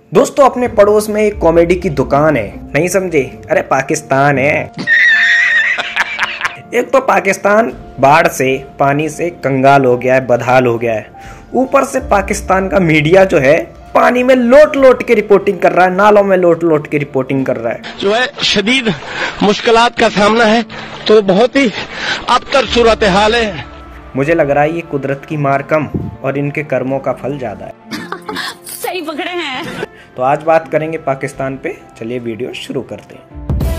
दोस्तों अपने पड़ोस में एक कॉमेडी की दुकान है, नहीं समझे? अरे पाकिस्तान है। एक तो पाकिस्तान बाढ़ से पानी से कंगाल हो गया है, बदहाल हो गया है। ऊपर से पाकिस्तान का मीडिया जो है पानी में लोट लोट के रिपोर्टिंग कर रहा है, नालों में लोट लोट के रिपोर्टिंग कर रहा है। जो है शदीद मुश्किलात का सामना है, तो बहुत ही अबतर सूरत हाल है। मुझे लग रहा है ये कुदरत की मार कम और इनके कर्मों का फल ज्यादा है। सही पकड़े हैं। तो आज बात करेंगे पाकिस्तान पे, चलिए वीडियो शुरू करते हैं।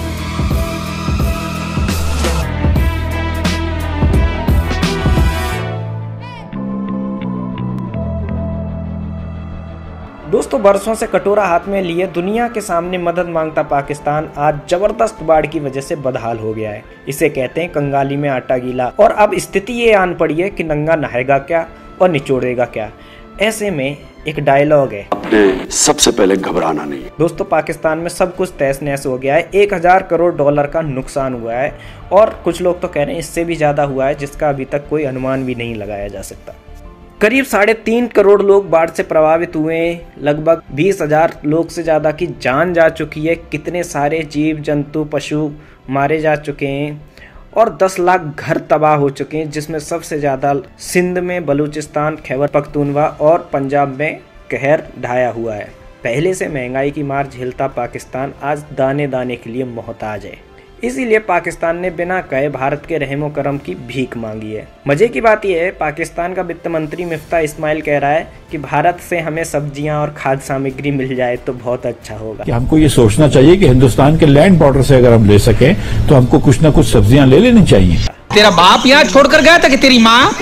दोस्तों बरसों से कटोरा हाथ में लिए दुनिया के सामने मदद मांगता पाकिस्तान आज जबरदस्त बाढ़ की वजह से बदहाल हो गया है। इसे कहते हैं कंगाली में आटा गीला। और अब स्थिति ये आन पड़ी है कि नंगा नहाएगा क्या और निचोड़ेगा क्या। ऐसे में एक डायलॉग है, आपने सबसे पहले घबराना नहीं। दोस्तों पाकिस्तान में सब कुछ तहस नहस हो गया है। 1000 करोड़ डॉलर का नुकसान हुआ है और कुछ लोग तो कह रहे हैं इससे भी ज्यादा हुआ है, जिसका अभी तक कोई अनुमान भी नहीं लगाया जा सकता। करीब 3.5 करोड़ लोग बाढ़ से प्रभावित हुए हैं। लगभग 20,000 लोग से ज्यादा की जान जा चुकी है। कितने सारे जीव जंतु पशु मारे जा चुके हैं और 10 लाख घर तबाह हो चुके हैं, जिसमें सबसे ज्यादा सिंध में, बलूचिस्तान, खैबर पख्तूनवा और पंजाब में कहर ढाया हुआ है। पहले से महंगाई की मार झेलता पाकिस्तान आज दाने दाने के लिए मोहताज है। इसीलिए पाकिस्तान ने बिना कहे भारत के रहमो करम की भीख मांगी है। मजे की बात यह है, पाकिस्तान का वित्त मंत्री मिफ्ता इस्माइल कह रहा है कि भारत से हमें सब्जियां और खाद्य सामग्री मिल जाए तो बहुत अच्छा होगा। कि हमको ये सोचना चाहिए कि हिंदुस्तान के लैंड बॉर्डर से अगर हम ले सकें तो हमको कुछ न कुछ सब्जियां ले लेनी चाहिए। तेरा बाप यहाँ छोड़कर गया था कि तेरी माँ?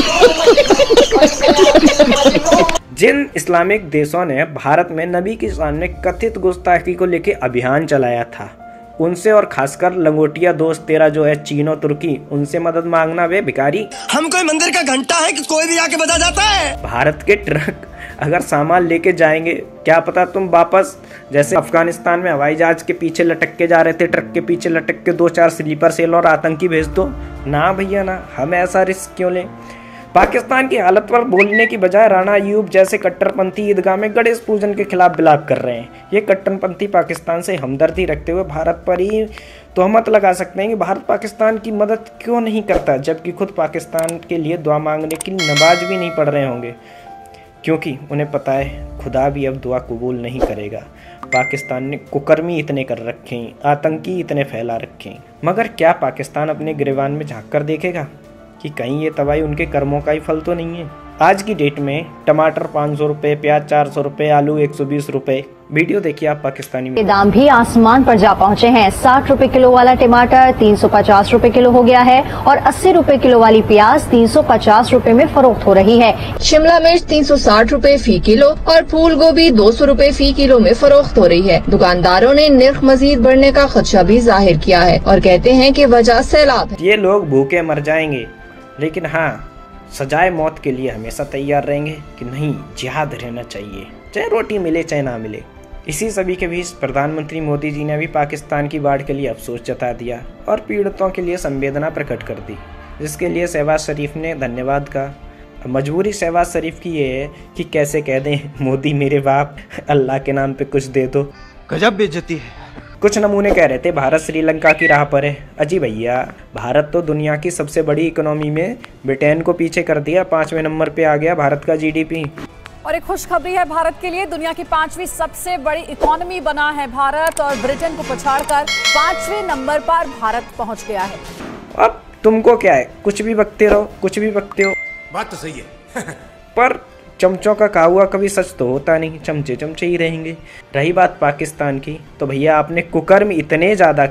जिन इस्लामिक देशों ने भारत में नबी के सामने कथित गुस्ताखी को लेकर अभियान चलाया था, उनसे और खासकर लंगोटिया दोस्त तेरा जो है चीन और तुर्की, उनसे मदद मांगना वे भिखारी। हम कोई मंदिर का घंटा है कि कोई भी आके बजा जाता है। भारत के ट्रक अगर सामान लेके जाएंगे, क्या पता तुम वापस जैसे अफगानिस्तान में हवाई जहाज के पीछे लटक के जा रहे थे, ट्रक के पीछे लटक के 2-4 स्लीपर सेल और आतंकी भेज दो। ना भैया ना, हम ऐसा रिस्क क्यों लें। पाकिस्तान की हालत पर बोलने की बजाय राणा अयूब जैसे कट्टरपंथी ईदगाह में गणेश पूजन के खिलाफ बिलाप कर रहे हैं। ये कट्टरपंथी पाकिस्तान से हमदर्दी रखते हुए भारत पर ही तोहमत लगा सकते हैं कि भारत पाकिस्तान की मदद क्यों नहीं करता, जबकि खुद पाकिस्तान के लिए दुआ मांगने की नमाज भी नहीं पढ़ रहे होंगे, क्योंकि उन्हें पता है खुदा भी अब दुआ कबूल नहीं करेगा। पाकिस्तान ने कुकर्मी इतने कर रखे हैं, आतंकी इतने फैला रखे हैं, मगर क्या पाकिस्तान अपने गिरेबान में झांक कर देखेगा कि कहीं ये तबाही उनके कर्मों का ही फल तो नहीं है। आज की डेट में टमाटर 500 रुपए, प्याज 400 रुपए, आलू 120 रुपए। वीडियो देखिए आप पाकिस्तानी में। दाम भी आसमान पर जा पहुंचे हैं। 60 रुपए किलो वाला टमाटर 350 रुपए किलो हो गया है और 80 रुपए किलो वाली प्याज 350 रुपए में फरोख्त हो रही है। शिमला मिर्च 360 रुपए फी किलो और फूल गोभी 200 रुपए फी किलो में फरोख्त हो रही है। दुकानदारों ने निर्ख मजीद बढ़ने का खदशा भी जाहिर किया है और कहते हैं कि वजह सैलाब है। ये लोग भूखे मर जाएंगे, लेकिन हाँ सजाए मौत के लिए हमेशा तैयार रहेंगे कि नहीं, जिहाद रहना चाहिए, चाहे रोटी मिले चाहे ना मिले। इसी सभी के बीच प्रधानमंत्री मोदी जी ने भी पाकिस्तान की बाढ़ के लिए अफसोस जता दिया और पीड़ितों के लिए संवेदना प्रकट कर दी, जिसके लिए शहबाज शरीफ ने धन्यवाद कहा। मजबूरी शहबाज शरीफ की ये है कि कैसे कह दें, मोदी मेरे बाप, अल्लाह के नाम पे कुछ दे दो। गजब बेइज्जती है। कुछ नमूने कह रहे थे भारत श्रीलंका की राह पर है। अजी भैया, भारत तो दुनिया की सबसे बड़ी इकोनॉमी में ब्रिटेन को पीछे कर दिया, 5वें नंबर पे आ गया भारत का जीडीपी। और एक खुशखबरी है भारत के लिए, दुनिया की 5वीं सबसे बड़ी इकोनॉमी बना है भारत और ब्रिटेन को पछाड़कर 5वें नंबर पर भारत पहुंच गया है। अब तुमको क्या है, कुछ भी बकते रहो, कुछ भी बकते हो। बात तो सही है। पर चमचों का कहा हुआ कभी सच तो होता नहीं, चमचे चमचे ही रहेंगे। रही बात पाकिस्तान की, तो भैया आपने कुकर्म इतने ज़्यादा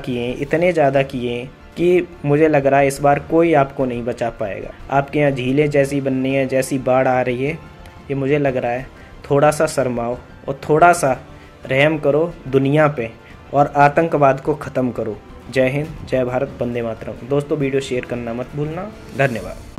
किए कि मुझे लग रहा है इस बार कोई आपको नहीं बचा पाएगा। आपके यहाँ झीलें जैसी बननी है, जैसी बाढ़ आ रही है, ये मुझे लग रहा है थोड़ा सा शर्माओ और थोड़ा सा रहम करो दुनिया पे और आतंकवाद को ख़त्म करो। जय हिंद, जय भारत, वंदे मातरम। दोस्तों वीडियो शेयर करना मत भूलना। धन्यवाद।